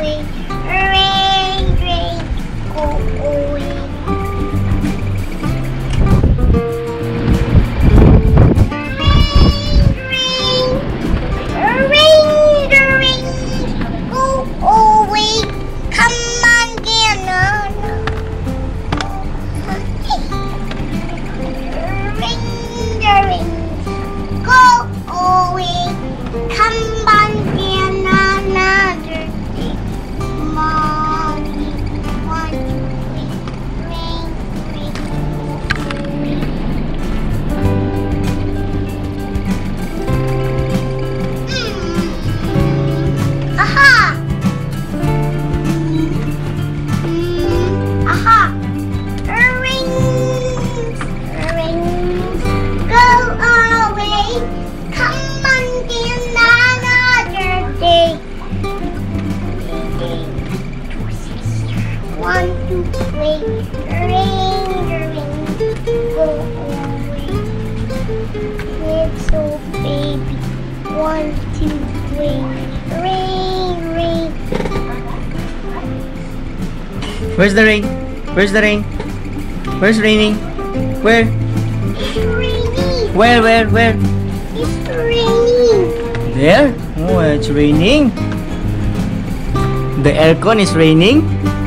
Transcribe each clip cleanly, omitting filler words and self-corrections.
away. Rain, rain, go away. Where's the rain? Where's the rain? Where's raining? Where? It's raining. Where? It's raining. There? Oh, it's raining. The aircon is raining.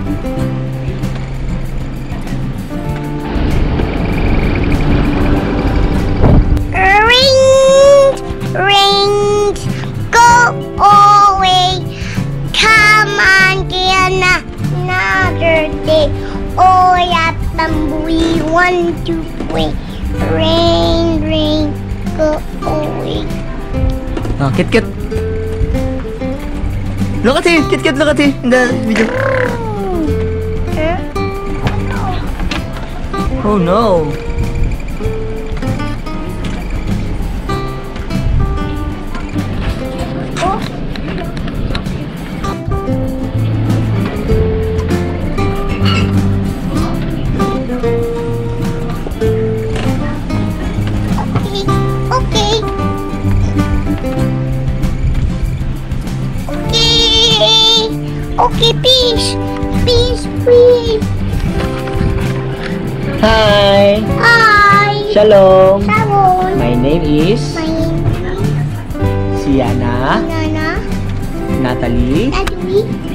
Rain, go away. Come on, Diana. Another day. Oh, yeah, we want to play. Rain, rain, go away. Oh, Kit. Look at him, Kit, look at him in the video. Oh no. Okay, peace. Hi. Shalom. My name is Zyana, Nana, Natalie,